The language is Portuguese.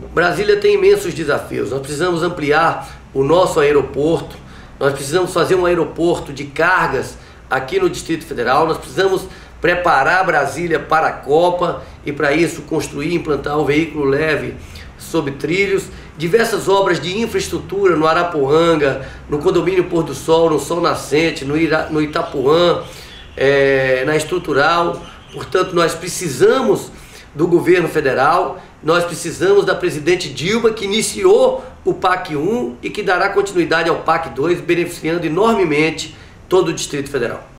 Brasília tem imensos desafios. Nós precisamos ampliar o nosso aeroporto, nós precisamos fazer um aeroporto de cargas aqui no Distrito Federal, nós precisamos preparar Brasília para a Copa e, para isso, construir e implantar o veículo leve sob trilhos, diversas obras de infraestrutura no Arapuanga, no condomínio Pôr do Sol, no Sol Nascente, no Itapuã, na estrutural. Portanto, nós precisamos do governo federal, nós precisamos da presidente Dilma, que iniciou o PAC 1 e que dará continuidade ao PAC 2, beneficiando enormemente todo o Distrito Federal.